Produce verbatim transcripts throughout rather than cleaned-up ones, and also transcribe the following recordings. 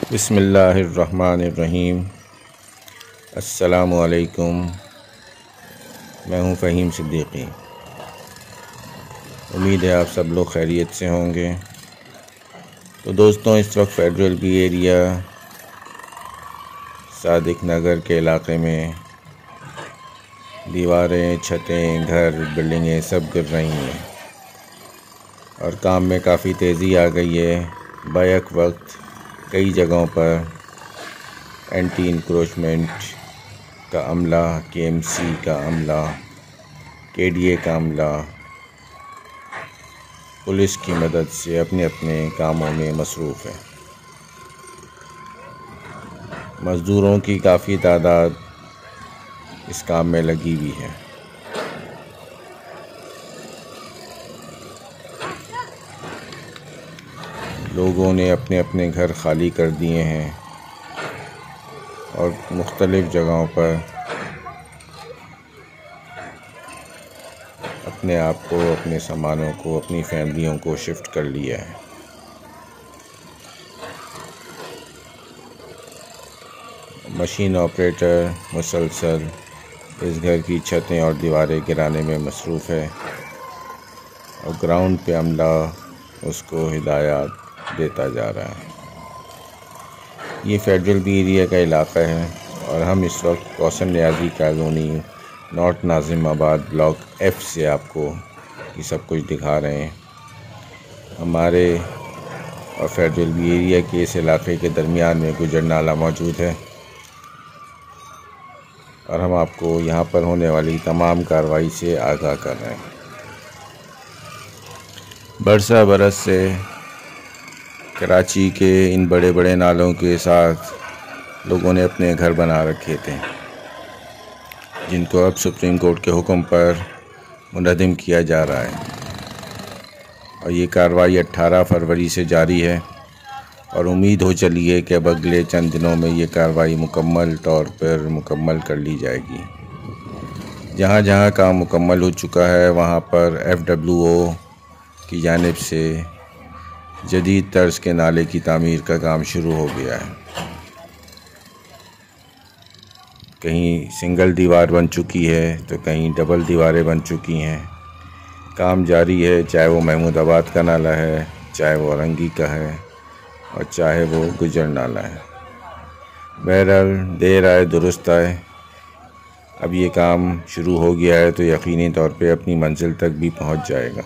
बिस्मिल्लाहिर्रहमानिर्रहीम। अस्सलामुअलैकुम। मैं हूं फ़हीम सिद्दीकी। उम्मीद है आप सब लोग खैरियत से होंगे। तो दोस्तों, इस वक्त federal B area Sadiq Nagar के इलाक़े में दीवारें, छतें, घर, बिल्डिंगें सब गिर रही हैं और काम में काफ़ी तेज़ी आ गई है। बैक वक्त कई जगहों पर एंटी इंक्रोचमेंट का अमला, के एम सी का अमला, के डी ए का अमला पुलिस की मदद से अपने अपने कामों में मसरूफ़ है। मज़दूरों की काफ़ी तादाद इस काम में लगी हुई है। लोगों ने अपने अपने घर खाली कर दिए हैं और मुख्तलिफ़ जगहों पर अपने आप को, अपने सामानों को, अपनी फैमिलियों को शिफ्ट कर लिया है। मशीन ऑपरेटर मुसलसल इस घर की छतें और दीवारें गिराने में मसरूफ़ है और ग्राउंड पे अमला उसको हिदायत देता जा रहा है। ये फेडरल बी एरिया का इलाक़ा है और हम इस वक्त Kausar Niazi colony north Nazimabad block F से आपको ये सब कुछ दिखा रहे हैं। हमारे और फेडरल बी एरिया के इस इलाक़े के दरमियान में गुजर नाला मौजूद है और हम आपको यहाँ पर होने वाली तमाम कार्रवाई से आगाह कर रहे हैं। बरसा बरस से कराची के इन बड़े बड़े नालों के साथ लोगों ने अपने घर बना रखे थे, जिनको अब सुप्रीम कोर्ट के हुक्म पर मुनहदिम किया जा रहा है और ये कार्रवाई अट्ठारह फरवरी से जारी है और उम्मीद हो चली है कि अब अगले चंद दिनों में ये कार्रवाई मुकम्मल तौर पर मुकम्मल कर ली जाएगी। जहाँ जहाँ काम मुकम्मल हो चुका है वहाँ पर एफ डब्ल्यू ओ की जानिब से जदीद तर्ज के नाले की तामीर का काम शुरू हो गया है। कहीं सिंगल दीवार बन चुकी है तो कहीं डबल दीवारें बन चुकी हैं। काम जारी है, चाहे वो महमूदाबाद का नाला है, चाहे वो औरंगी का है और चाहे वो गुजर नाला है। बहरहाल देर आए दुरुस्त आए। अब ये काम शुरू हो गया है तो यकीनी तौर पे अपनी मंजिल तक भी पहुंच जाएगा।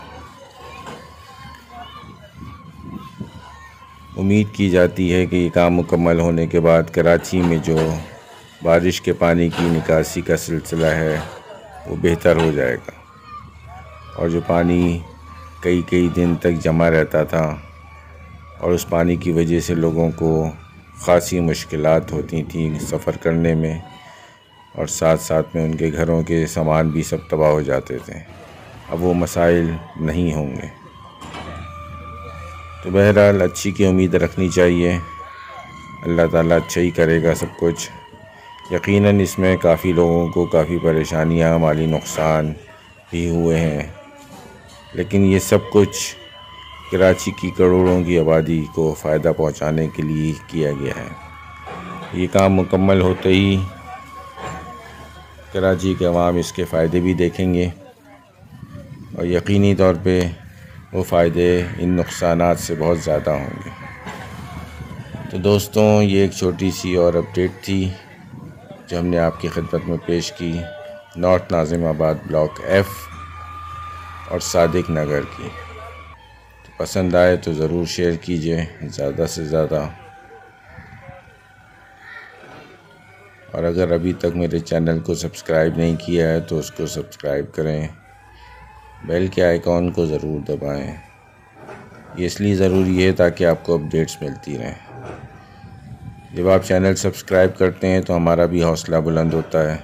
उम्मीद की जाती है कि ये काम मुकम्मल होने के बाद कराची में जो बारिश के पानी की निकासी का सिलसिला है वो बेहतर हो जाएगा और जो पानी कई कई दिन तक जमा रहता था और उस पानी की वजह से लोगों को ख़ासी मुश्किलात होती थी सफ़र करने में और साथ साथ में उनके घरों के सामान भी सब तबाह हो जाते थे, अब वो मसाइल नहीं होंगे। तो बहरहाल अच्छी की उम्मीद रखनी चाहिए। अल्लाह ताला अच्छा ही करेगा सब कुछ। यकीनन इसमें काफ़ी लोगों को काफ़ी परेशानियां, माली नुकसान भी हुए हैं, लेकिन ये सब कुछ कराची की करोड़ों की आबादी को फ़ायदा पहुंचाने के लिए किया गया है। ये काम मुकम्मल होते ही कराची के अवाम इसके फ़ायदे भी देखेंगे और यकीनी तौर पे वो फ़ायदे इन नुकसानात से बहुत ज़्यादा होंगे। तो दोस्तों, ये एक छोटी सी और अपडेट थी जो हमने आपकी खिदमत में पेश की नॉर्थ नाज़िमाबाद ब्लॉक एफ़ और सादिक नगर की। तो पसंद आए तो ज़रूर शेयर कीजिए ज़्यादा से ज़्यादा, और अगर अभी तक मेरे चैनल को सब्सक्राइब नहीं किया है तो उसको सब्सक्राइब करें, बेल के आइकॉन को ज़रूर दबाएं। ये इसलिए ज़रूरी है ताकि आपको अपडेट्स मिलती रहें। जब आप चैनल सब्सक्राइब करते हैं तो हमारा भी हौसला बुलंद होता है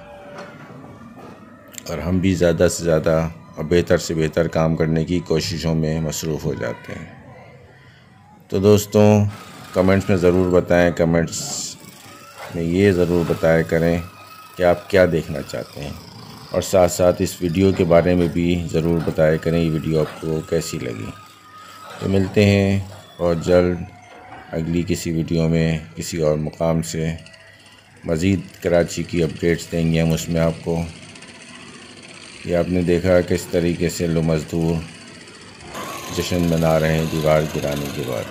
और हम भी ज़्यादा से ज़्यादा और बेहतर से बेहतर काम करने की कोशिशों में मसरूफ़ हो जाते हैं। तो दोस्तों, कमेंट्स में ज़रूर बताएं, कमेंट्स में ये ज़रूर बताया करें कि आप क्या देखना चाहते हैं और साथ साथ इस वीडियो के बारे में भी ज़रूर बताया करें ये वीडियो आपको कैसी लगी। तो मिलते हैं बहुत जल्द अगली किसी वीडियो में किसी और मुकाम से मज़ीद कराची की अपडेट्स देंगे हम उसमें आपको। ये आपने देखा किस तरीके से लो मज़दूर जश्न मना रहे हैं दीवार गिराने के बाद।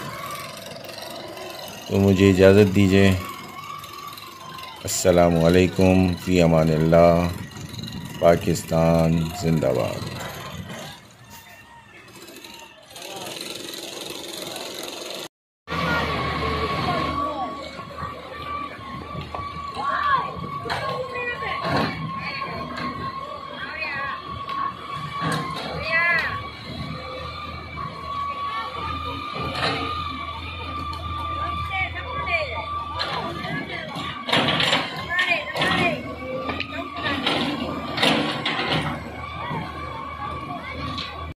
तो मुझे इजाज़त दीजिए। अस्सलामु अलैकुम, फ़ी अमानिल्लाह। पाकिस्तान ज़िंदाबाद।